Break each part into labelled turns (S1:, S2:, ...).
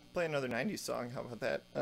S1: Play another 90s song. How about that?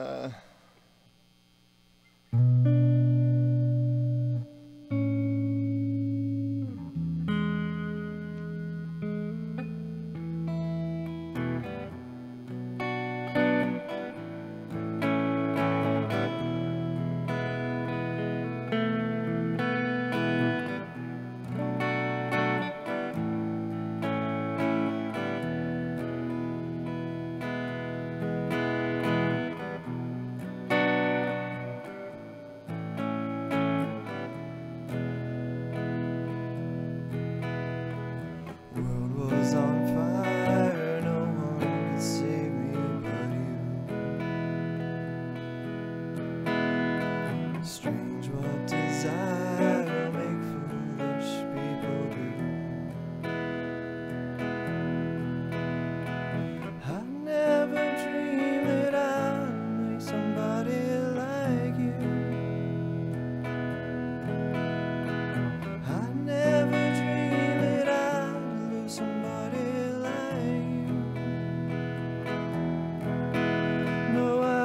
S1: Strange what desire will make foolish people do. I never dreamed that I'd make somebody like you. I never dreamed that I'd lose somebody like you. No,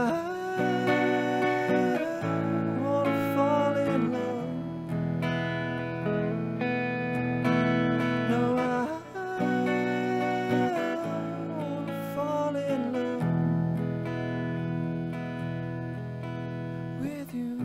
S1: with you.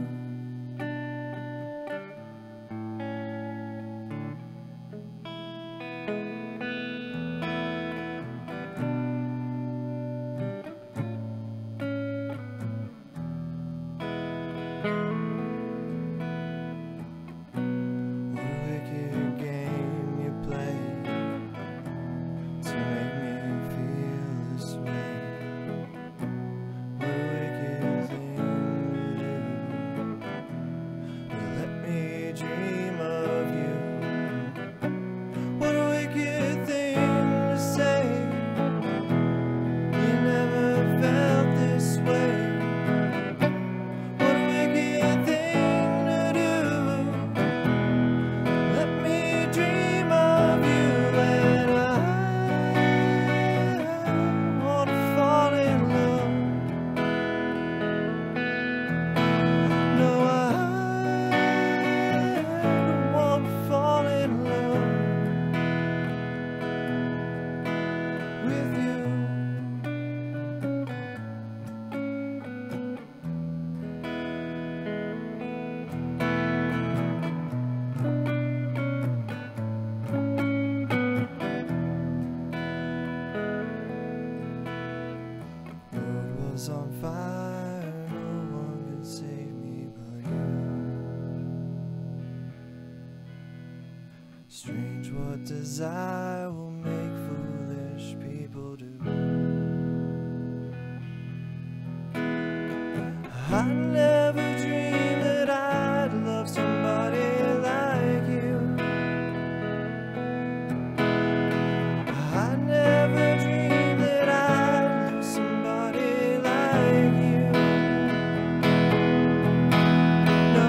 S1: What a wicked game you play to make me feel this way. What a wicked thing dream of you. What a wicked thing to say. You never felt this way. What a wicked thing to do. Let me dream of you, and I want to fall in love. No, fall in love with you. The world was on fire, no one could save me but you. Strange what desire will make foolish people do. I never dreamed that I'd love somebody like you. I never dreamed that I'd lose somebody like you. No,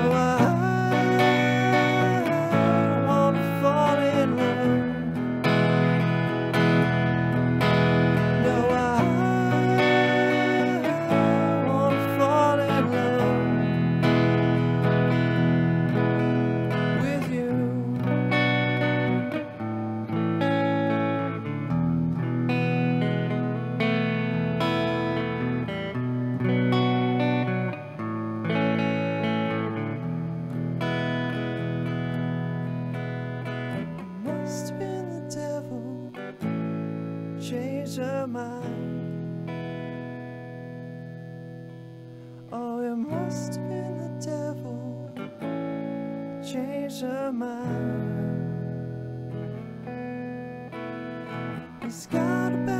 S1: must have been the devil changed her mind. Oh, it must have been the devil changed her mind. He's got a